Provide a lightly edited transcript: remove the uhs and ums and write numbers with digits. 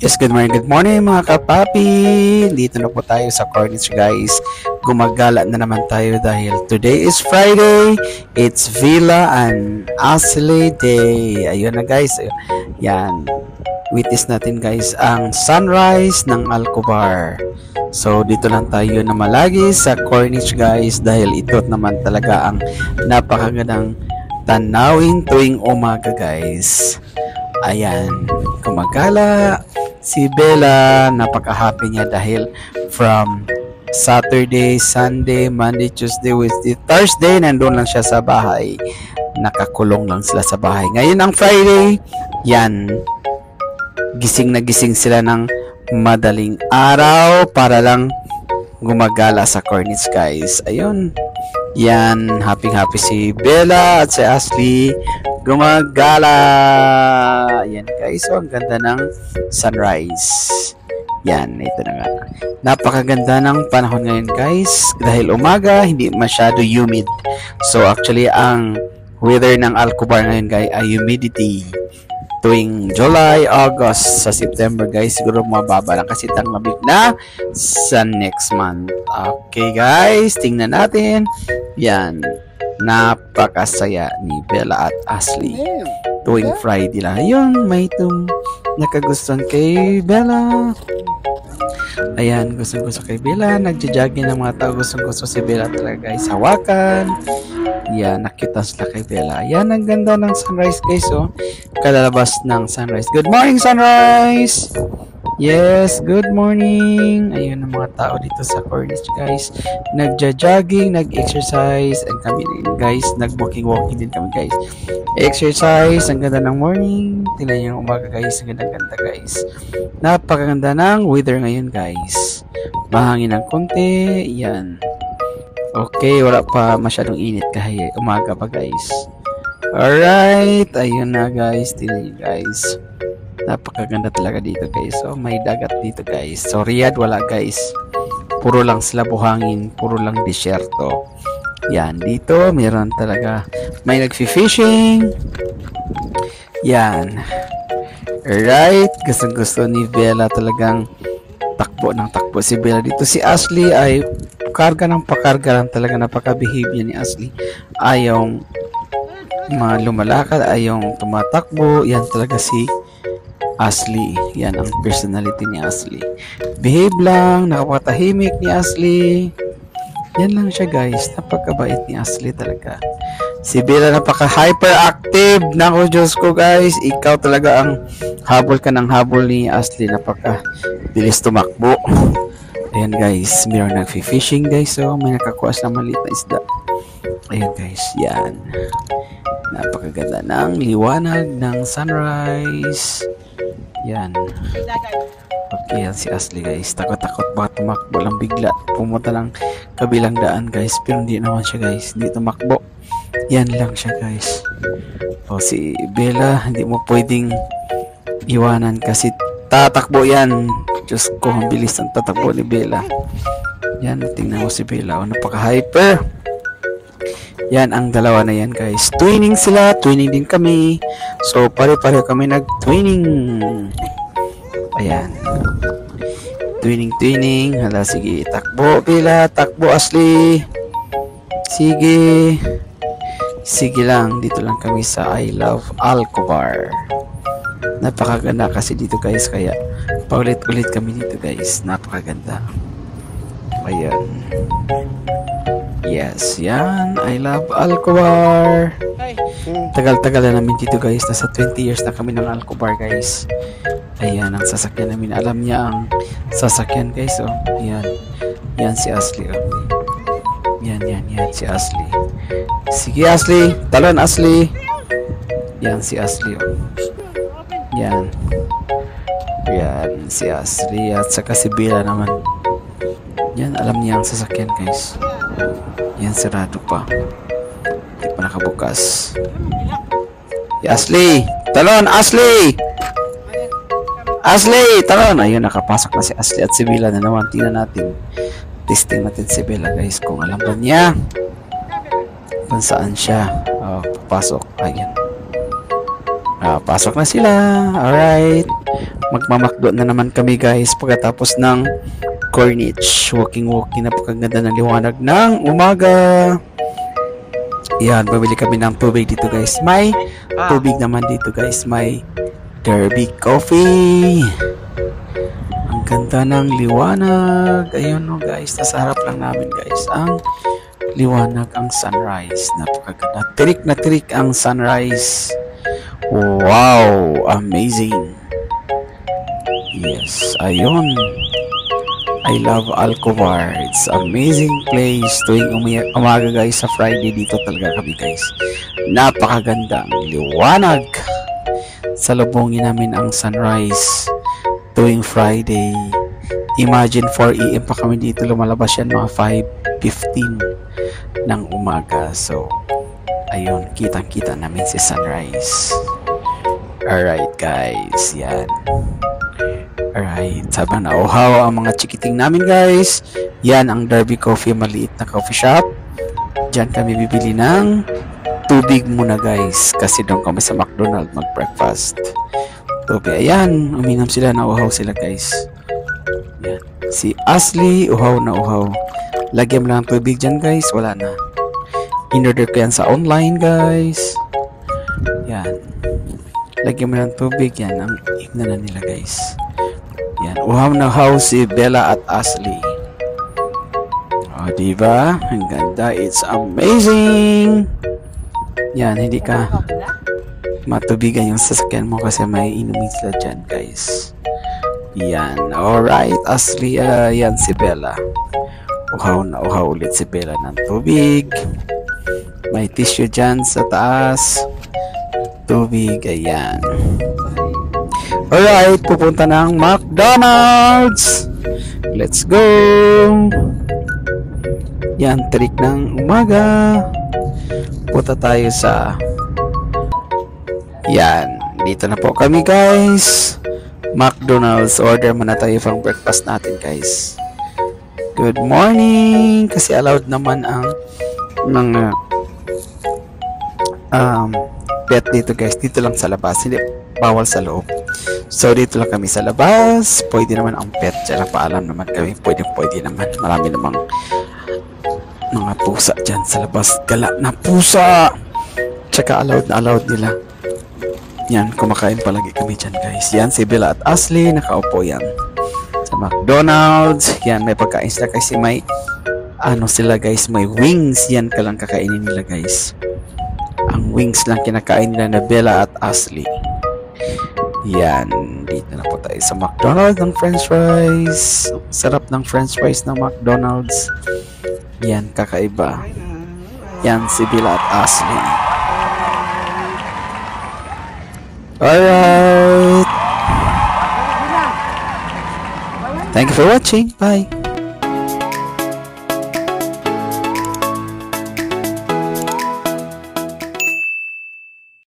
Yes, good morning mga kapapi. Dito na po tayo sa Cornish guys. Gumagala na naman tayo dahil today is Friday. It's Villa and Ashley Day. Ayun na guys. Yan. Witness natin guys ang sunrise ng Alcobar. So dito lang tayo na malagi sa Cornish guys dahil ito naman talaga ang napakagandang tanawin tuwing umaga guys. Ayan, gumagala si Bella, napaka-happy niya dahil from Saturday, Sunday, Monday, Tuesday, Wednesday, Thursday, nandun lang siya sa bahay. Nakakulong lang sila sa bahay. Ngayon ang Friday, yan, gising na gising sila ng madaling araw para lang gumagala sa Cornish guys. Ayun, yan, happy si Bella at si Ashley gumagala. Yan guys, so ang ganda ng sunrise. Yan, ito na nga. Napakaganda ng panahon ngayon guys dahil umaga, hindi masyado humid. So actually ang weather ng Alcobar ngayon guys ay humidity. Tuwing July, August, sa September guys, siguro mababa lang kasi lamig na sa next month. Okay guys, tingnan natin. Yan, napakasaya ni Bella at Ashley tuwing Friday lang. Ayun, may itong nakagustuhan kay Bella. Ayan, gusto kay Bella. Nagja-jogging ng mga tao. Gusto si Bella talaga guys. Hawakan. Yan, nakita sila kay Bella. Yan, ang ganda ng sunrise guys. Oh, kalalabas ng sunrise. Good morning sunrise! Yes, good morning. Ayun ang mga tao dito sa Cornish guys. Nagja-jogging, nag-exercise, and kami din guys, nag-walking din kami guys. Exercise, ang ganda ng morning. Tingnan yung umaga guys, ang ganda guys. Napakaganda ng weather ngayon guys. Mahangin ng konti, yan. Okay, wala pa masyadong init kahit umaga pa guys. Alright, ayun na guys, tingnan guys. Napakaganda talaga dito guys. So may dagat dito guys. So Riyadh wala guys. Puro lang sila buhangin, puro lang disyerto. Yan, dito meron talaga may nagfi-fishing. Yan. Alright, gusto ni Bella talagang takbo si Bella dito. Si Ashley ay karga lang talaga, napaka-behave niya ni Ashley. Ayaw lumalakad, ayaw tumatakbo. Yan talaga si Ashley. Yan ang personality ni Ashley. Behave lang, nakapatahimik ni Ashley. Yan lang siya guys. Napakabait ni Ashley talaga. Si Bella napaka-hyperactive. Naku Diyos ko guys. Ikaw talaga ang habol ni Ashley. Napaka-bilis tumakbo. Ayan guys. Mayroong nag-fishing guys. So may nakakuha na maliit na isda. Ayan guys. Yan. Napakaganda ng liwanag ng sunrise. Yan. Okay, yan si Ashley guys. Takot baka tumakbo lang bigla. Pumunta lang kabilang daan guys. Pero hindi naman siya guys. Hindi tumakbo. Yan lang siya guys. O si Bella, hindi mo pwedeng iwanan kasi tatakbo yan. Diyos ko, ang bilis ng tatakbo ni Bella. Yan, tingnan mo si Bella. O, napaka-hyper. Yan ang dalawa na yan guys. Twinning sila, twinning din kami. So pare-pareho kami nag-twinning. Ayan. Twinning. Hala, sige, takbo Bella, takbo Ashley. Sige lang, dito lang kami sa I Love Alcobar. Napakaganda kasi dito guys, kaya paulit-ulit kami dito guys. Napakaganda. Ayan. Yes, yan. I love Alcobar. Tagal-tagal na namin dito guys. Nasa 20 years na kami ng Alcobar guys. Ayan, ang sasakyan namin. Alam niya ang sasakyan guys. Oh, ayan. Yan si Ashley. Oh. Yan si Ashley. Sige Ashley. Talon Ashley. Yan si Ashley. Oh. Yan si Ashley. At saka si Bella naman. Yan, alam niya ang sasakyan guys. Yan, sarado pa. Hindi pa nakabukas. Ashley! Talon! Ashley! Talon! Ayun, nakapasok na si Ashley at si Bella na naman. Tingnan natin. Testing natin si Bella guys kung alam ba niya kung saan siya. Papasok. Ayun. Pasok na sila. Alright. Magmamakdo na naman kami guys pagkatapos ng Corniche. Walking napakaganda ng liwanag ng umaga. Yan, bumili kami ng tubig dito guys. May tubig naman dito guys. May Derby Coffee. Ang ganda ng liwanag. Ayun no guys, nasa harap lang namin guys ang liwanag, ang sunrise. Napakaganda. Tirik na tirik ang sunrise. Wow, amazing. Yes, ayun. I love Alcovar. It's amazing place. Tuwing umaga guys sa Friday dito talaga kami guys. Napakaganda ang liwanag. Salubungin namin ang sunrise tuwing Friday. Imagine 4 AM pa kami dito. Lumalabas yan mga 5:15 ng umaga. So, ayun, kitang-kita namin si sunrise. Alright guys, yan. Alright, sabang nauhaw ang mga chikiting namin guys. Yan ang Derby Coffee, maliit na coffee shop. Diyan kami bibili ng tubig muna guys. Kasi doon kami sa McDonald's mag-breakfast. Tubig, ayan, uminom sila, nauhaw sila guys. Yan. Si Ashley, uhaw na uhaw. Lagyan mo lang tubig dyan guys, wala na. In-order ko yan sa online guys. Yan. Lagyan mo lang tubig, yan ang ignanan nila guys. Yan, uhaw na uhaw si Bella at Ashley. O, diba? Ang ganda. It's amazing! Yan, hindi ka matubigan yung sasakyan mo kasi may inumin sila dyan, guys. Yan, alright. Ashley, yan si Bella. Uhaw na uhaw ulit si Bella ng tubig. May tissue dyan sa taas. Tubig, ayan. Alright, pupunta ng McDonald's. Let's go. Yan, trick ng umaga. Punta tayo sa... Yan, dito na po kami guys. McDonald's, order muna tayo pang breakfast natin guys. Good morning. Kasi allowed naman ang mga pet dito guys. Dito lang sa labas, hindi bawal sa loob. So dito lang kami sa labas. Pwede naman ang pet. Diyan paalam naman kami. Pwede naman. Marami namang mga pusa dyan sa labas. Gala na pusa. Tsaka allowed nila. Yan, kumakain palagi kami dyan guys. Yan si Bella at Ashley. Nakaupo yan sa McDonald's. Yan, may pagkain sila kasi may ano sila guys, may wings. Yan ka lang kakainin nila guys. Ang wings lang kinakain nila na Bella at Ashley. Yan, dito na po tayo sa McDonald's ng french fries. Sarap ng french fries ng McDonald's. Yan, kakaiba. Yan si Bella at Ashley. Alright. Thank you for watching. Bye.